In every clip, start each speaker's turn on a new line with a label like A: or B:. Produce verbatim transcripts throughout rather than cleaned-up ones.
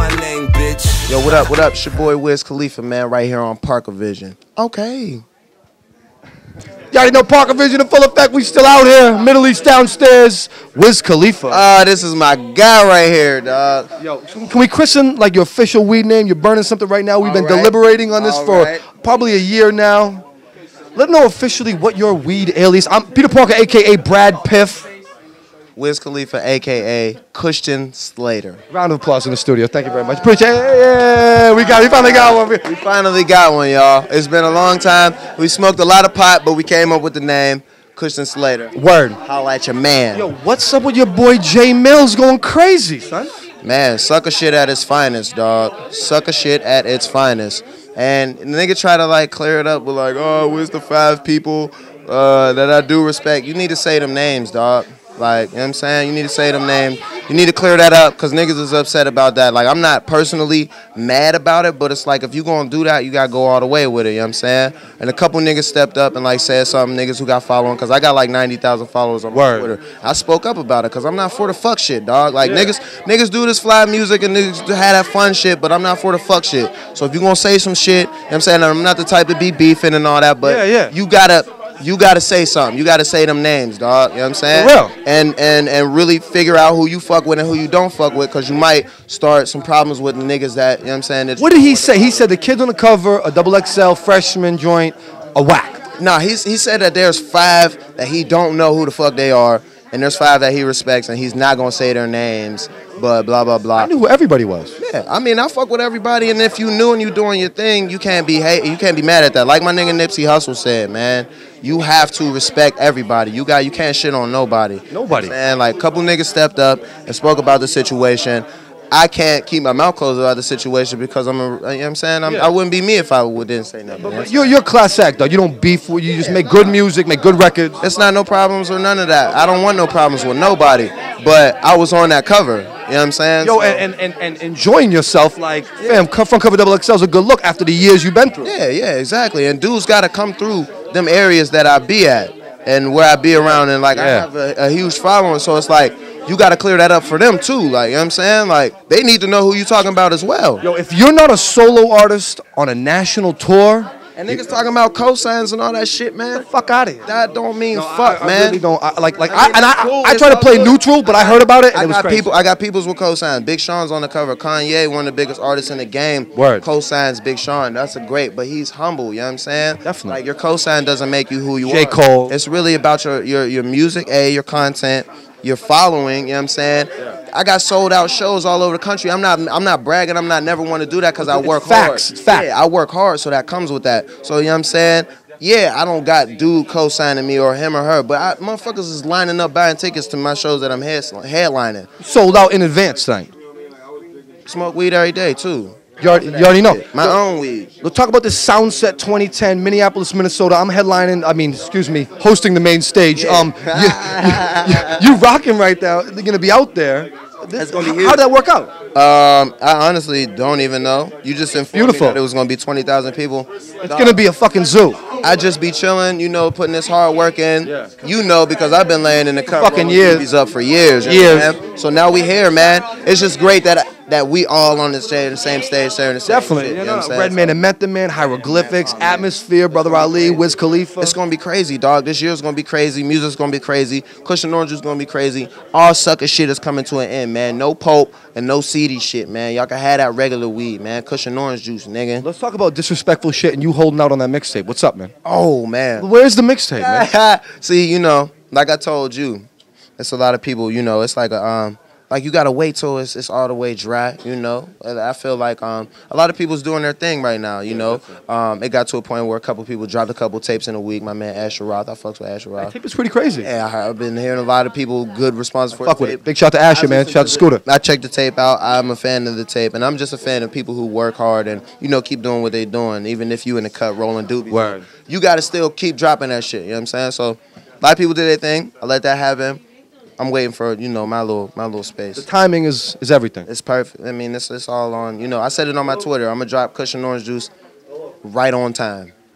A: my name, bitch.
B: Yo, what up, what up? It's your boy Wiz Khalifa, man, right here on Parker Vision. Okay.
C: You already know Parker Vision in full effect. We still out here. Middle East downstairs. Wiz Khalifa.
B: Ah, uh, this is my guy right here, dog.
C: Yo, can we christen like your official weed name? You're burning something right now. We've
B: All
C: been
B: right.
C: deliberating on this
B: All
C: for
B: right.
C: probably a year now. Let them know officially what your weed alias. I'm Peter Parker, a k a. Brad Piff.
B: Wiz Khalifa, a k a. Christian Slater.
C: Round of applause in the studio. Thank you very much. Appreciate it. Yeah, we got it. We finally got one.
B: We finally got one, y'all. It's been a long time. We smoked a lot of pot, but we came up with the name Christian Slater.
C: Word.
B: Holla at your man.
C: Yo, what's up with your boy Jay Mills going crazy, son?
B: Man, sucker shit at its finest, dog. Sucker shit at its finest. And the nigga try to like clear it up with like, oh, where's the five people uh, that I do respect? You need to say them names, dog. Like, you know what I'm saying? You need to say them names. You need to clear that up because niggas is upset about that. Like, I'm not personally mad about it, but it's like if you gonna do that, you gotta go all the way with it, you know what I'm saying? And a couple niggas stepped up and like said something, niggas who got following, because I got like ninety thousand followers on my Twitter. I spoke up about it because I'm not for the fuck shit, dog. Like, yeah. niggas niggas do this fly music and niggas have that fun shit, but I'm not for the fuck shit. So if you gonna say some shit, you know what I'm saying? I'm not the type to be beefing and all that, but
C: yeah, yeah.
B: you gotta... You gotta say something. You gotta say them names, dog. You know what I'm saying?
C: For real.
B: And and and really figure out who you fuck with and who you don't fuck with, because you might start some problems with the niggas that, you know what I'm saying? That
C: what did he say? He said the kids on the cover, a double X L freshman joint, a whack.
B: Nah, he's, he said that there's five that he don't know who the fuck they are, and there's five that he respects, and he's not gonna say their names, but blah, blah, blah.
C: I knew who everybody was.
B: Yeah, I mean, I fuck with everybody, and if you new and you doing your thing, you can't be hate, you can't be mad at that. Like my nigga Nipsey Hussle said, man, you have to respect everybody. You got, you can't shit on nobody.
C: Nobody.
B: And like a couple niggas stepped up and spoke about the situation. I can't keep my mouth closed about the situation because I'm, a, you know what I'm saying? I'm,
C: yeah.
B: I wouldn't be me if I didn't say nothing.
C: But you're, you're class act, though. You don't beef. You just make good music, make good records.
B: It's not no problems or none of that. I don't want no problems with nobody. But I was on that cover. You know what I'm saying?
C: Yo,
B: so,
C: and, and, and enjoying yourself, like, fam, front cover double X L is a good look after the years you've been through.
B: Yeah, yeah, exactly. And dudes got to come through them areas that I be at and where I be around. And, like, yeah. I have a, a huge following. So it's like, you got to clear that up for them, too. Like, you know what I'm saying? Like, they need to know who you talking about as well.
C: Yo, if you're not a solo artist on a national tour...
B: And niggas talking about cosigns and all that shit, man.
C: Get the fuck out of here.
B: That don't mean
C: no,
B: fuck,
C: I, I
B: man.
C: Really don't. I, like, like,
B: I, mean,
C: I and I,
B: cool.
C: I, I try to play
B: good.
C: neutral, but I heard about it, and
B: I
C: it was
B: got
C: crazy.
B: people. I got peoples with cosigns. Big Sean's on the cover. Kanye, one of the biggest artists in the game.
C: Word.
B: Cosigns Big Sean. That's a great, but he's humble. You know what I'm saying?
C: Definitely.
B: Like your cosign doesn't make you who you
C: J.
B: are.
C: Cole.
B: It's really about your your your music, a your content, your following. You know what I'm saying? Yeah. I got sold out shows all over the country. I'm not I'm not bragging. I'm not never want to do that because I work
C: facts.
B: hard.
C: It's facts.
B: Yeah, I work hard, so that comes with that. So you know what I'm saying? Yeah, I don't got dude co-signing me or him or her, but I, motherfuckers is lining up buying tickets to my shows that I'm head, headlining.
C: Sold out in advance, thing.
B: Smoke weed every day, too.
C: You already, you already know.
B: My own weed.
C: Let's talk about this Soundset twenty ten, Minneapolis, Minnesota. I'm headlining, I mean, excuse me, hosting the main stage.
B: Yeah.
C: Um, you, you, you, you rocking right now. They're going to be out there.
B: That's gonna be huge.
C: How'd that work out?
B: Um, I honestly don't even know. You just informed
C: Beautiful.
B: me that it was gonna be twenty thousand people.
C: It's gonna be a fucking zoo.
B: I just be chilling, you know, putting this hard work in.
C: Yeah.
B: You know, because I've been laying in the cup
C: Fucking years.
B: T Vs up for years. You
C: Years.
B: know, man? So now we here, man. It's just great that that we all on the stage, the same stage, sharing the same
C: Definitely.
B: shit,
C: You
B: you
C: know,
B: know what I'm saying?
C: Redman and Method Man, Hieroglyphics, Atmosphere, Brother Ali, Wiz Khalifa.
B: It's gonna be crazy, dog. This year's gonna be crazy. Music's gonna be crazy. Cushion Orange is gonna be crazy. All sucker shit is coming to an end, man. No Pope and no seedy shit, man. Y'all can have that regular weed, man. Cushion Orange juice, nigga.
C: Let's talk about disrespectful shit and you holding out on that mixtape. What's up, man?
B: Oh, man.
C: Where's the mixtape, man?
B: See, you know, like I told you, it's a lot of people, you know, it's like a, um, like you gotta wait till it's, it's all the way dry, you know. I feel like um, a lot of people's doing their thing right now, you know. Um, it got to a point where a couple people dropped a couple tapes in a week. My man Asher Roth, I fucks with Asher Roth.
C: That tape is pretty crazy.
B: Yeah, I've been hearing a lot of people good responses for
C: Fuck
B: the
C: with
B: tape.
C: it. Big shout to Asher, man. Shout out to Scooter.
B: I checked the tape out. I'm a fan of the tape, and I'm just a fan of people who work hard and, you know, keep doing what they doing, even if you in the cut rolling doobies.
C: Word.
B: You got to still keep dropping that shit, you know what I'm saying? So a lot of people did their thing. I let that happen. I'm waiting for, you know, my little my little space.
C: The timing is is everything.
B: It's perfect. I mean, it's, it's all on, you know, I said it on my Twitter. I'm going to drop Cushion Orange Juice right on time.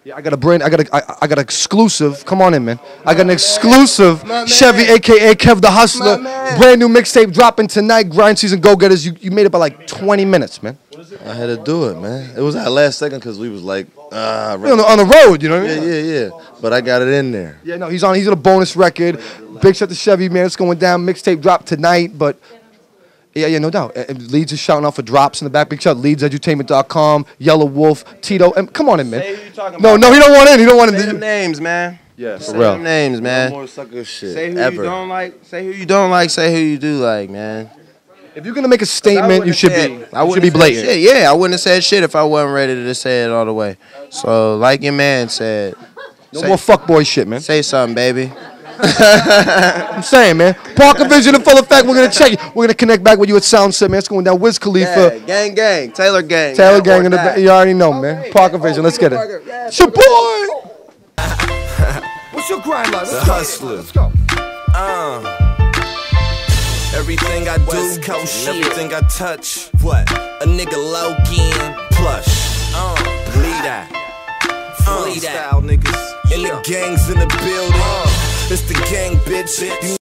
C: Yeah, I got a brand. I got a. I, I got an exclusive. Come on in, man. I got an exclusive Chevy, aka Kev the Hustler. Brand new mixtape dropping tonight. Grind season, go getters. You you made it by like twenty minutes, man.
A: I had to do it, man. It was our last second because we was like, ah,
C: We're on the, on the road, you know what I
A: yeah,
C: mean?
A: yeah, yeah. But I got it in there.
C: Yeah, no, he's on. He's on a bonus record. Big shout to Chevy, man. It's going down. Mixtape drop tonight, but. Yeah, yeah, no doubt. And Leeds is shouting out for drops in the back. Big shout, Leeds Edutainment dot com, Yellow Wolf, Tito. And come on in, man.
B: Say who you talking
C: no,
B: about.
C: no, he don't want in. He don't want in.
B: Say them names, man.
C: Yeah, for
B: Say
C: real.
B: them names, man.
A: No more sucker shit
B: Say who
A: ever.
B: you don't like. Say who you don't like. Say who you do like, man.
C: If you're gonna make a statement, you should be.
B: I
C: You should be blatant.
B: Shit. Yeah, I wouldn't have said shit if I wasn't ready to say it all the way. So, like your man said,
C: No
B: say,
C: more fuckboy shit, man.
B: say something, baby.
C: I'm saying, man. Parker Vision in full effect. We're gonna check you. We're gonna connect back with you at Soundset, man. It's going down. Wiz Khalifa,
B: Yeah, gang, gang, Taylor gang.
C: Taylor
B: yeah,
C: Gang
B: or
C: in the.
B: die.
C: ba- You already know, man. Parker Vision. Let's get it.
B: Yeah,
C: It's your boy. What's your grind like?
D: The Hustler.
C: Let's go.
D: Uh, everything I do, West Coast everything I touch. What? A nigga Logan plush. Uh, believe that. Freestyle niggas. And the gangs in the building. Uh, it's the gang, bitch.